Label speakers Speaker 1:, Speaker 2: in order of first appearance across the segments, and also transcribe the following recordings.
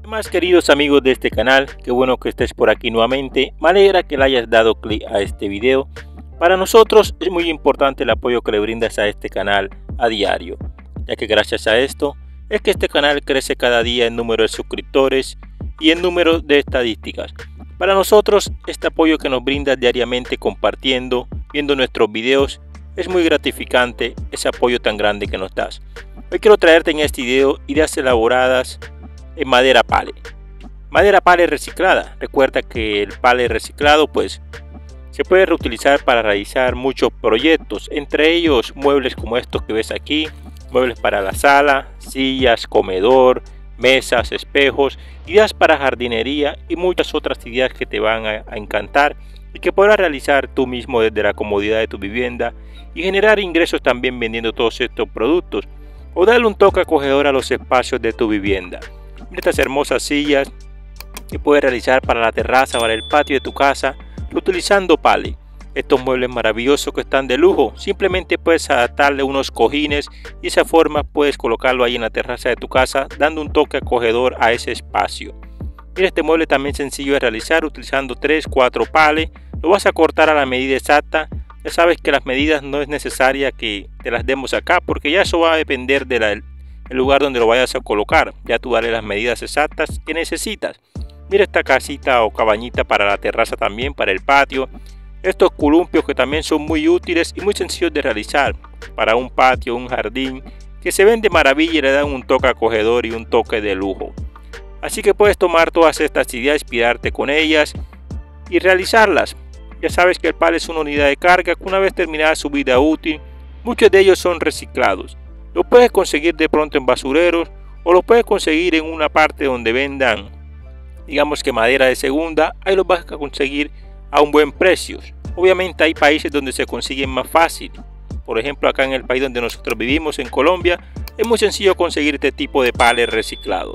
Speaker 1: Más queridos amigos de este canal, qué bueno que estés por aquí nuevamente. Me alegra que le hayas dado clic a este video. Para nosotros es muy importante el apoyo que le brindas a este canal a diario, ya que gracias a esto es que este canal crece cada día en número de suscriptores y en número de estadísticas. Para nosotros este apoyo que nos brindas diariamente compartiendo, viendo nuestros videos, es muy gratificante ese apoyo tan grande que nos das. Hoy quiero traerte en este video ideas elaboradas en madera pale. Madera pale reciclada. Recuerda que el pale reciclado pues se puede reutilizar para realizar muchos proyectos, entre ellos muebles como estos que ves aquí, muebles para la sala, sillas, comedor, mesas, espejos, ideas para jardinería y muchas otras ideas que te van a encantar y que podrás realizar tú mismo desde la comodidad de tu vivienda y generar ingresos también vendiendo todos estos productos o darle un toque acogedor a los espacios de tu vivienda. Mira estas hermosas sillas que puedes realizar para la terraza o para el patio de tu casa utilizando pale. Estos muebles maravillosos que están de lujo, simplemente puedes adaptarle unos cojines y de esa forma puedes colocarlo ahí en la terraza de tu casa dando un toque acogedor a ese espacio. Mira este mueble también sencillo de realizar utilizando 3-4 pales. Lo vas a cortar a la medida exacta. Ya sabes que las medidas no es necesaria que te las demos acá porque ya eso va a depender del lugar donde lo vayas a colocar. Ya tú dale las medidas exactas que necesitas. Mira esta casita o cabañita para la terraza también, para el patio. Estos columpios que también son muy útiles y muy sencillos de realizar para un patio, un jardín, que se ven de maravilla y le dan un toque acogedor y un toque de lujo. Así que puedes tomar todas estas ideas, inspirarte con ellas y realizarlas. Ya sabes que el pale es una unidad de carga que una vez terminada su vida útil, muchos de ellos son reciclados. Lo puedes conseguir de pronto en basureros o lo puedes conseguir en una parte donde vendan, digamos que madera de segunda. Ahí los vas a conseguir a un buen precio. Obviamente hay países donde se consiguen más fácil. Por ejemplo, acá en el país donde nosotros vivimos, en Colombia, es muy sencillo conseguir este tipo de pale reciclado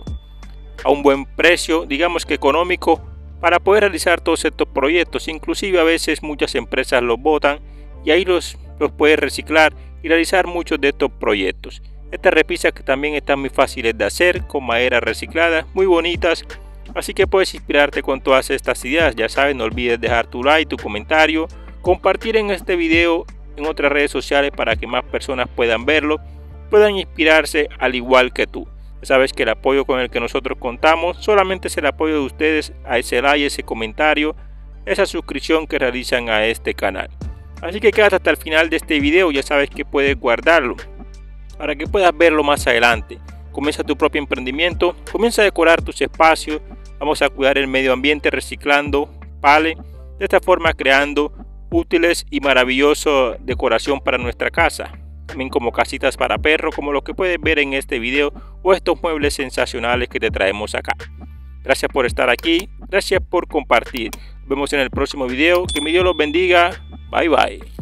Speaker 1: a un buen precio, digamos que económico, para poder realizar todos estos proyectos. Inclusive a veces muchas empresas los botan y ahí los puedes reciclar y realizar muchos de estos proyectos. Estas repisas que también están muy fáciles de hacer con madera reciclada, muy bonitas. Así que puedes inspirarte con todas estas ideas. Ya sabes, no olvides dejar tu like, tu comentario, compartir en este video en otras redes sociales para que más personas puedan verlo, puedan inspirarse al igual que tú. Ya sabes que el apoyo con el que nosotros contamos solamente es el apoyo de ustedes a ese like, ese comentario, esa suscripción que realizan a este canal. Así que quédate hasta el final de este video. Ya sabes que puedes guardarlo para que puedas verlo más adelante. Comienza tu propio emprendimiento, comienza a decorar tus espacios. Vamos a cuidar el medio ambiente reciclando pale, de esta forma creando útiles y maravillosa decoración para nuestra casa. También como casitas para perros, como lo que puedes ver en este video, o estos muebles sensacionales que te traemos acá. Gracias por estar aquí, gracias por compartir. Nos vemos en el próximo video. Que mi Dios los bendiga. Bye bye.